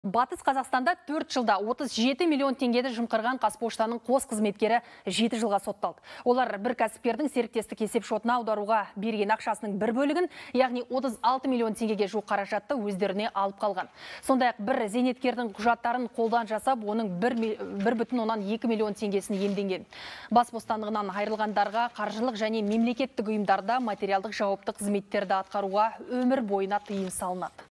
Батыс Қазақстанда 4 жылда 37 миллион теңгеді жымқырған Қазпоштаның қос қызметкері 7 жылға сотталды. Олар бір кәсіпкердің серіктестік есепшотына аударуға берген ақшасының бір бөлігін, яғни 36 миллион теңгеге жуық қаражатты өздеріне алып қалған. Сондай-ақ бір зейнеткердің құжаттарын қолдан жасап, оның 1,2 миллион теңгесін иемденген. Бас бостандығынан айырылғандарға қаржылық және мемлекеттік ұйымдарда материалдық жауапты қызметтерді атқаруға өмір бойына тыйым салынады.